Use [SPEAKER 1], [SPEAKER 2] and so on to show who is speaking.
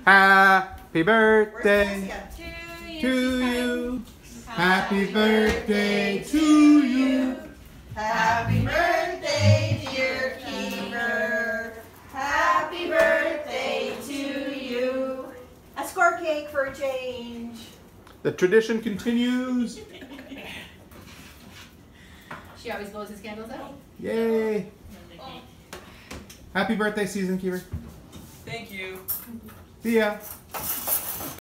[SPEAKER 1] Happy birthday
[SPEAKER 2] To you.
[SPEAKER 1] Happy birthday to you.
[SPEAKER 2] Happy birthday, dear Keiver. Happy birthday to you. A Skor Cake for a change.
[SPEAKER 1] The tradition continues.
[SPEAKER 3] She always blows his candles out.
[SPEAKER 1] Yay. Happy birthday season, Keiver.
[SPEAKER 4] Thank you.
[SPEAKER 1] See ya.